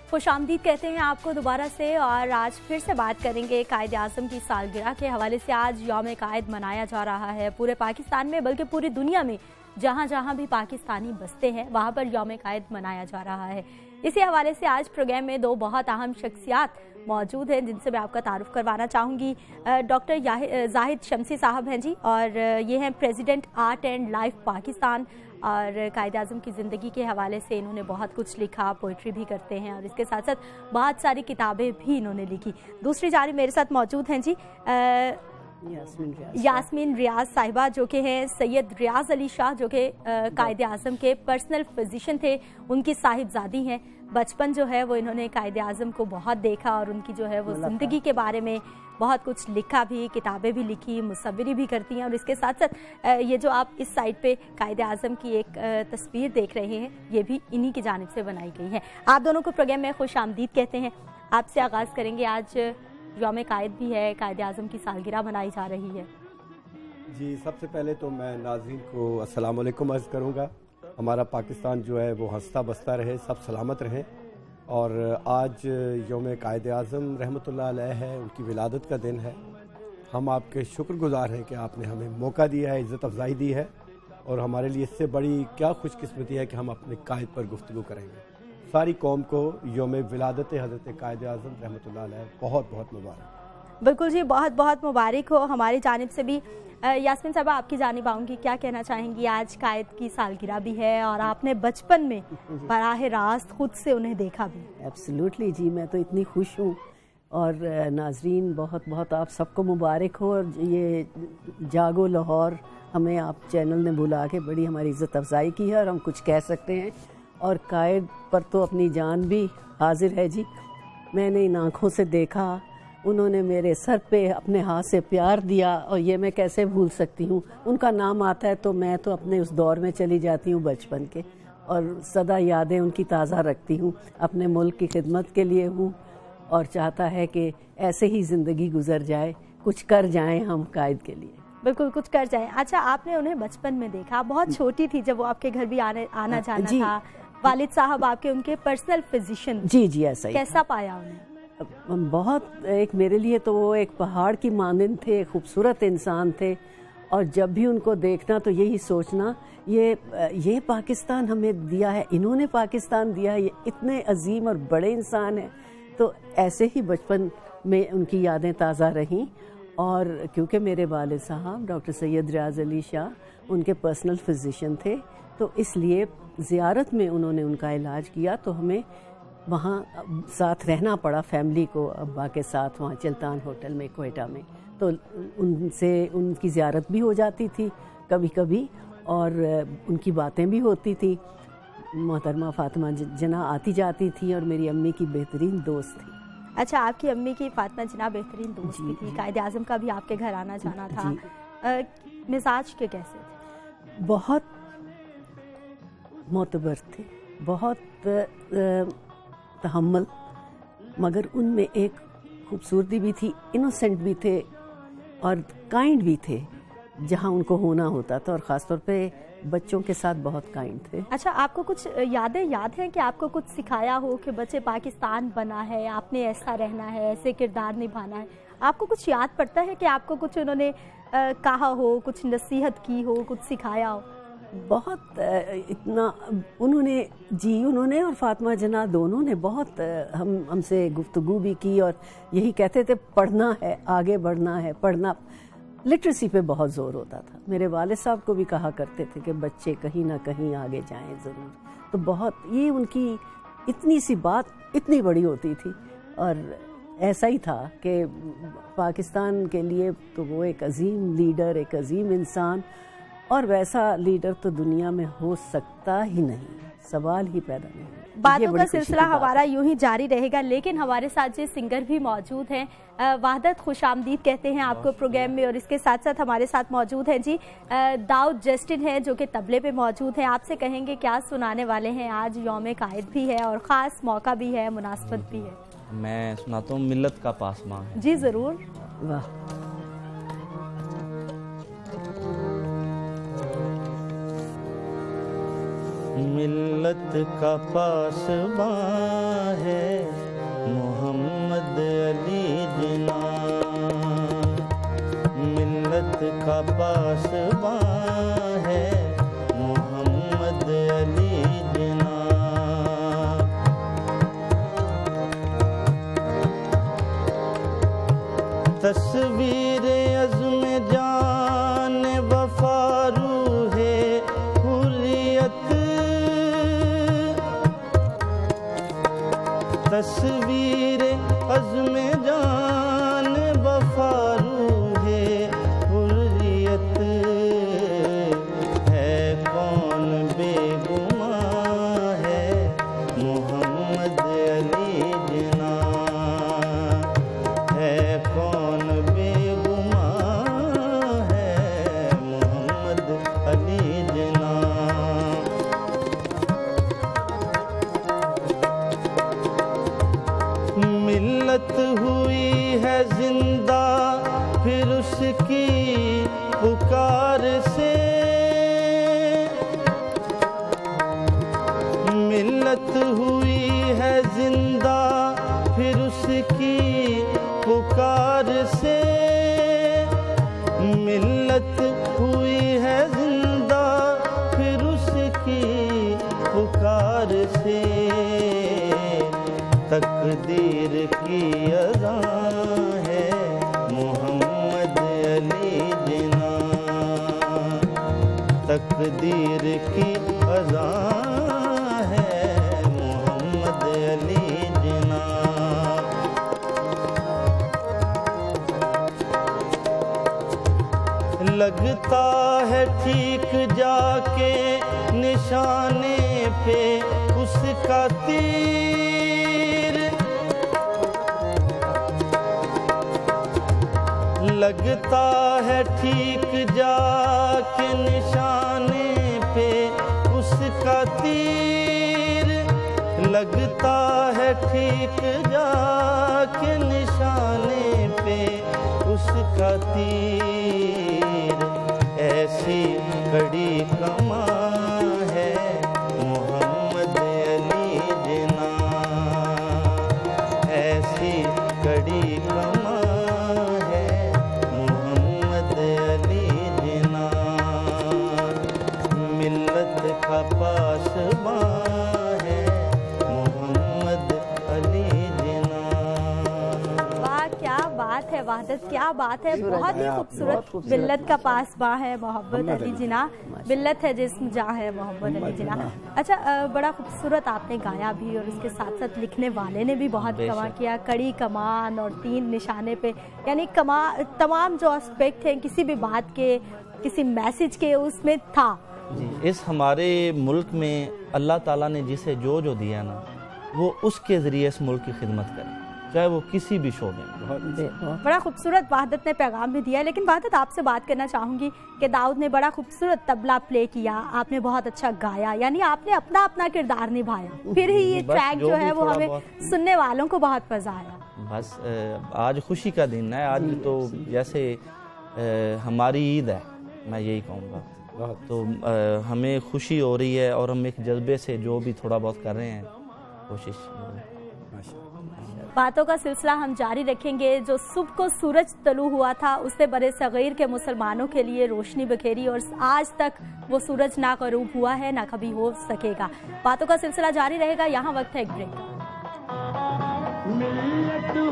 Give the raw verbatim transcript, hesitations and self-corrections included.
खुशामदीद कहते हैं आपको दोबारा से, और आज फिर से बात करेंगे कायद आज़म की सालगिरह के हवाले से। आज यौम कायद मनाया जा रहा है पूरे पाकिस्तान में, बल्कि पूरी दुनिया में जहाँ जहाँ भी पाकिस्तानी बसते हैं वहाँ पर यौम कायद मनाया जा रहा है। इसी हवाले से आज प्रोग्राम में दो बहुत अहम शख्सियात मौजूद हैं जिनसे मैं आपका तारुफ करवाना चाहूँगी। डॉक्टर जाहिद शमसी साहब हैं जी, और ये हैं president art and life Pakistan, और कायद आज़म की ज़िंदगी के हवाले से इन्होंने बहुत कुछ लिखा, पोइट्री भी करते हैं और इसके साथ साथ बहुत सारी किताबें भी इन्होंने लिखी। दूसरी जानिब मेरे साथ मौजूद हैं जी यास्मीन रियाज यास्मीन रियाज साहिबा, जो कि हैं सैयद रियाज अली शाह, जो कि कायद आज़म के पर्सनल फिजिशियन थे, उनकी साहिबजादी हैं। बचपन जो है वो इन्होंने कायद आज़म को बहुत देखा और उनकी जो है वो ज़िंदगी के बारे में बहुत कुछ लिखा भी, किताबें भी लिखी, मुसव्विरी भी करती हैं। और इसके साथ साथ ये जो आप इस साइड पे कायद आज़म की एक तस्वीर देख रहे हैं, ये भी इन्हीं की जानिब से बनाई गई है। आप दोनों को प्रोग्राम में खुश आमदीद कहते हैं। आपसे आगाज़ करेंगे। आज यौम कायद भी है, कायद आज़म की सालगिरह मनाई जा रही है। जी, सबसे पहले तो मैं नाज़रीन को अस्सलाम वालेकुम अर्ज़ करूँगा। हमारा पाकिस्तान जो है वो हंसता बसता रहे, सब सलामत रहें। और आज यौम कायद आज़म रहमतुल्लाह अलैह है, उनकी विलादत का दिन है। हम आपके शुक्रगुज़ार हैं कि आपने हमें मौका दिया है, इज़्ज़त अफ़ज़ाई दी है, और हमारे लिए इससे बड़ी क्या खुशकिस्मती है कि हम अपने कायद पर गुफ्तगू करेंगे। सारी कौम को यौम विलादत हज़रत कायद आज़म रहमतुल्लाह अलैह बहुत बहुत मुबारक। बिल्कुल जी, बहुत बहुत मुबारक हो हमारी जानिब से भी। यास्मीन साहबा, आपकी जानिब आऊँगी, क्या कहना चाहेंगी? आज कायद की सालगिरह भी है और आपने बचपन में बराह रास्त खुद से उन्हें देखा भी। एब्सोल्युटली जी, मैं तो इतनी खुश हूँ। और नाजरीन, बहुत बहुत आप सबको मुबारक हो। और ये जागो लाहौर हमें आप चैनल ने बुला के बड़ी हमारी इज़्ज़त अफजाई की है, और हम कुछ कह सकते हैं। और कायद पर तो अपनी जान भी हाजिर है जी। मैंने इन आँखों से देखा, उन्होंने मेरे सर पे अपने हाथ से प्यार दिया, और ये मैं कैसे भूल सकती हूँ। उनका नाम आता है तो मैं तो अपने उस दौर में चली जाती हूँ बचपन के, और सदा यादें उनकी ताज़ा रखती हूँ। अपने मुल्क की खिदमत के लिए हूँ, और चाहता है कि ऐसे ही ज़िंदगी गुजर जाए, कुछ कर जाएं हम कायद के लिए। बिल्कुल, कुछ कर जाएं। अच्छा, आपने उन्हें बचपन में देखा, बहुत छोटी थी जब वो आपके घर भी आने आना जाना जी, था। वालिद साहब आपके उनके पर्सनल फिजिशियन। जी जी, ऐसा ही। कैसा पाया उन्हें? बहुत, एक मेरे लिए तो वो एक पहाड़ की मानंद थे, खूबसूरत इंसान थे। और जब भी उनको देखना तो यही सोचना, ये ये पाकिस्तान हमें दिया है, इन्होंने पाकिस्तान दिया है, ये इतने अजीम और बड़े इंसान हैं। तो ऐसे ही बचपन में उनकी यादें ताज़ा रहीं। और क्योंकि मेरे वालिद साहब डॉक्टर सैयद रियाज अली शाह उनके पर्सनल फिजिशियन थे, तो इसलिए ज़ियारत में उन्होंने उनका इलाज किया, तो हमें वहाँ साथ रहना पड़ा, फैमिली को, अब्बा के साथ, वहाँ चलतान होटल में कोयटा में। तो उनसे उनकी ज़ियारत भी हो जाती थी कभी कभी, और उनकी बातें भी होती थी। मोहतरमा फातिमा जना आती जाती थी, और मेरी अम्मी की बेहतरीन दोस्त थी। अच्छा, आपकी अम्मी की फातिमा जना बेहतरीन दोस्त भी थी। कायद आज़म का भी आपके घर आना जाना था। मिजाज के कैसे थे? बहुत मोतबर थे, बहुत तहम्मुल, मगर उनमें एक खूबसूरती भी थी, इनोसेंट भी थे, और काइंड भी थे जहाँ उनको होना होता था, और ख़ास तौर पे बच्चों के साथ बहुत काइंड थे। अच्छा, आपको कुछ यादें याद हैं कि आपको कुछ सिखाया हो कि बच्चे पाकिस्तान बना है, आपने ऐसा रहना है, ऐसे किरदार निभाना है? आपको कुछ याद पड़ता है कि आपको कुछ उन्होंने आ, कहा हो, कुछ नसीहत की हो, कुछ सिखाया हो? बहुत इतना उन्होंने जी उन्होंने और फातिमा जना दोनों ने बहुत हम हमसे गुफ्तगू भी की, और यही कहते थे पढ़ना है, आगे बढ़ना है, पढ़ना। लिटरेसी पे बहुत ज़ोर होता था। मेरे वालिद साहब को भी कहा करते थे कि बच्चे कहीं ना कहीं आगे जाएं ज़रूर। तो बहुत, ये उनकी इतनी सी बात इतनी बड़ी होती थी। और ऐसा ही था कि पाकिस्तान के लिए तो वो एक अजीम लीडर, एक अजीम इंसान, और वैसा लीडर तो दुनिया में हो सकता ही नहीं, सवाल ही पैदा नहीं। बातों का सिलसिला हमारा यूं ही जारी रहेगा, लेकिन हमारे साथ जो सिंगर भी मौजूद हैं, वहदत खुशामदीद कहते हैं आपको प्रोग्राम में। और इसके साथ साथ हमारे साथ मौजूद हैं जी दाऊद जस्टिन हैं, जो कि तबले पे मौजूद हैं। आपसे कहेंगे क्या सुनाने वाले हैं? आज यौम कायद भी है और ख़ास मौका भी है, मुनासबत भी है। मैं सुनाता हूँ मिल्लत का पासमां। जी ज़रूर। वाह। मिल्लत का पासबां है मोहम्मद अली जिना, मिल्लत का पासबां है मोहम्मद अली जिना। तस्वीर अज़्म जान वफारू है हुर्रियत, तस्वीर अज़्म जान वफारू है हुर्रियत, है कौन बेगुमां है मोहम्मद अली जिना, है कौन बेगुमां है मोहम्मद अली जिना। मिल्लत हुई है जिंदा फिर उसकी पुकार से, मिल्लत हुई है जिंदा फिर उसकी पुकार से, मिल्लत हुई है जिंदा फिर उसकी पुकार से, तकदीर की अज़ा है मोहम्मद अली जिना, तकदीर की अज़ा है मोहम्मद अली जिना। लगता है ठीक जाके निशाने पे उसका तीर, लगता है ठीक जाके निशाने पे उसका तीर, लगता है ठीक जाके निशाने पे उसका तीर, ऐसी कड़ी कमां है मोहम्मद अली जिना, ऐसी कड़ी कमां का पासबां है मोहम्मद अली जिना। वाह क्या बात है वहादत, क्या बात है, बहुत ही खूबसूरत। मिल्लत का पासबां है मोहम्मद अली जिना, मिल्लत है जिस्म जहाँ है मोहम्मद अली जिना। अच्छा, बड़ा खूबसूरत आपने गाया भी और उसके साथ साथ लिखने वाले ने भी बहुत कमा किया। कड़ी कमान और तीन निशाने पे, यानी कमा तमाम जो एस्पेक्ट हैं किसी भी बात के, किसी मैसेज के, उसमें था जी। इस हमारे मुल्क में अल्लाह ताला ने जिसे जो जो दिया ना, वो उसके ज़रिए इस मुल्क की खिदमत करे, चाहे वो किसी भी शोबे में। बड़ा खूबसूरत वहादत ने पैगाम भी दिया। लेकिन वहादत, आपसे बात करना चाहूँगी कि दाऊद ने बड़ा खूबसूरत तबला प्ले किया, आपने बहुत अच्छा गाया, यानी आपने अपना अपना किरदार निभाया, फिर ही ये ट्रैक जो है वो हमें सुनने वालों को बहुत मज़ा आया। बस आज खुशी का दिन है, आज तो जैसे हमारी ईद है, मैं यही कहूँगा, तो आ, हमें खुशी हो रही है और हम एक जज्बे से जो भी थोड़ा बहुत कर रहे हैं कोशिश। बातों का सिलसिला हम जारी रखेंगे। जो सुबह को सूरज तलू हुआ था उससे बड़े सगीर के मुसलमानों के लिए रोशनी बखेरी, और आज तक वो सूरज ना गरूब हुआ है ना कभी हो सकेगा। बातों का सिलसिला जारी रहेगा, यहाँ वक्त है एक ब्रेक।